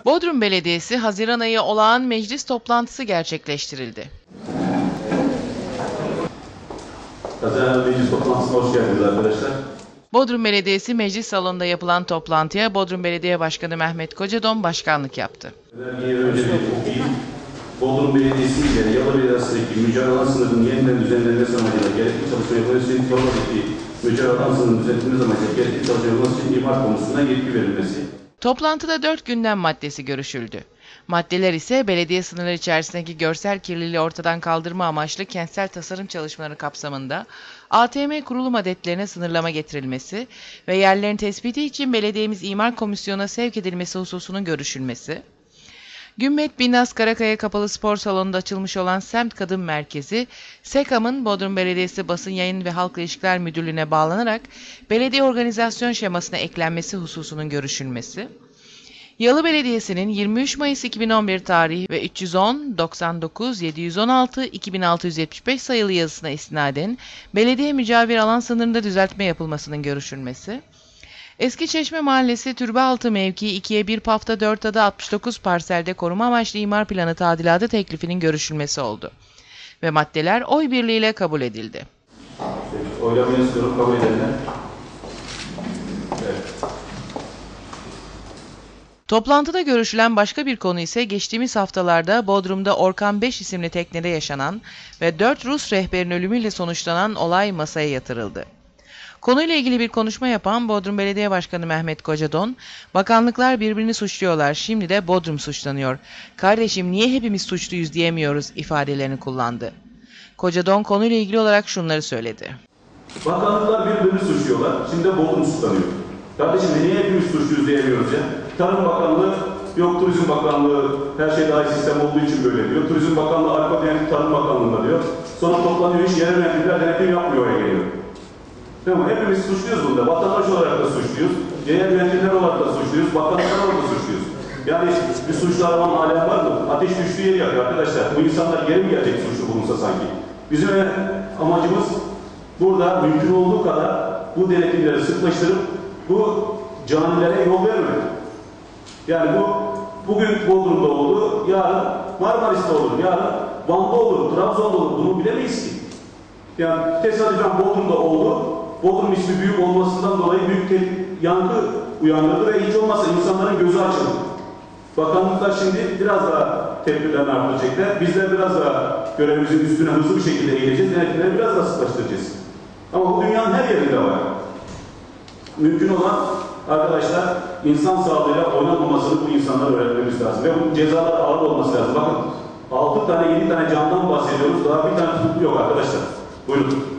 Bodrum Belediyesi Haziran ayı olağan meclis toplantısı gerçekleştirildi. Haziran meclis toplantısına hoş geldiniz arkadaşlar. Bodrum Belediyesi Meclis Salonu'nda yapılan toplantıya Bodrum Belediye Başkanı Mehmet Kocadon başkanlık yaptı. Bodrum Belediyesi ile Yalı Belediyesi'ndeki mücadele alan sınırının yeniden düzenlenmesi amacıyla gerekli çalışma yapılması için Torbalı'daki mücadele alan sınırının düzenlenmesi amacıyla gerekli çalışma yapılması için imar konusunda yetki verilmesi. Toplantıda 4 gündem maddesi görüşüldü. Maddeler ise belediye sınırları içerisindeki görsel kirliliği ortadan kaldırma amaçlı kentsel tasarım çalışmaları kapsamında ATM kurulum adetlerine sınırlama getirilmesi ve yerlerin tespiti için belediyemiz İmar Komisyonu'na sevk edilmesi hususunun görüşülmesi, Gümmet Binnaz Karakaya Kapalı Spor Salonu'nda açılmış olan Semt Kadın Merkezi, SEKAM'ın Bodrum Belediyesi Basın Yayın ve Halkla İlişkiler Müdürlüğü'ne bağlanarak belediye organizasyon şemasına eklenmesi hususunun görüşülmesi, Yalı Belediyesi'nin 23 Mayıs 2011 tarihi ve 310 99 716 2675 sayılı yazısına istinaden belediye mücavir alan sınırında düzeltme yapılmasının görüşülmesi, Eskiçeşme Mahallesi Türbealtı mevkii 2'ye 1 Pafta 4 ada 69 parselde koruma amaçlı imar planı tadilatı teklifinin görüşülmesi oldu. Ve maddeler oy birliğiyle kabul edildi. Oylamayı istiyorum, kabul edenler. Evet. Toplantıda görüşülen başka bir konu ise geçtiğimiz haftalarda Bodrum'da Orkan 5 isimli teknede yaşanan ve 4 Rus rehberin ölümüyle sonuçlanan olay masaya yatırıldı. Konuyla ilgili bir konuşma yapan Bodrum Belediye Başkanı Mehmet Kocadon, bakanlıklar birbirini suçluyorlar, şimdi de Bodrum suçlanıyor. Kardeşim niye hepimiz suçluyuz diyemiyoruz ifadelerini kullandı. Kocadon konuyla ilgili olarak şunları söyledi. Bakanlıklar birbirini suçluyorlar, şimdi de Bodrum suçlanıyor. Kardeşim niye hepimiz suçluyuz diyemiyoruz ya? Tarım Bakanlığı, yok Turizm Bakanlığı her şey daha iyi sistem olduğu için böyle diyor. Turizm Bakanlığı arka denetim Tarım Bakanlığı'nda diyor. Sonra toplanıyor iş yerel yönetimler denetim yapmıyor oraya geliyor. Tamam, hepimiz suçluyuz bunda. Vatandaş olarak da suçluyuz. Yerel yönetimler olarak da suçluyuz. Bakanlıklar olarak da suçluyuz. Yani bir suçlu aramanın alem var mı? Ateş düştüğü yeri yakıyor arkadaşlar. Bu insanlar geri mi gelecek suçlu bulunsa sanki? Bizim amacımız burada mümkün olduğu kadar bu denetimleri sıklaştırıp bu canilere yol vermemek. Yani bu bugün Bodrum'da oldu, yarın Marmaris'te olur, yarın Van'da olur, Trabzon'da olur. Bunu bilemeyiz ki. Yani tesadüfen Bodrum'da oldu. Bodrum ismi büyük olmasından dolayı büyük yankı uyandırdı ve hiç olmazsa insanların gözü açıldı. Bakanlıklar şimdi biraz daha tedbirlerini artıracaklar. Bizler biraz daha görevimizin üstüne hızlı bir şekilde eğileceğiz. Denetimleri biraz daha sıklaştıracağız. Ama bu dünyanın her yerinde var. Mümkün olan arkadaşlar insan sağlığıyla oynanmamasını bu insanlara öğretmemiz lazım. Ve bu cezalar ağır olması lazım. Bakın 6 tane 7 tane candan bahsediyoruz. Daha bir tane tutuklu yok arkadaşlar. Buyurun.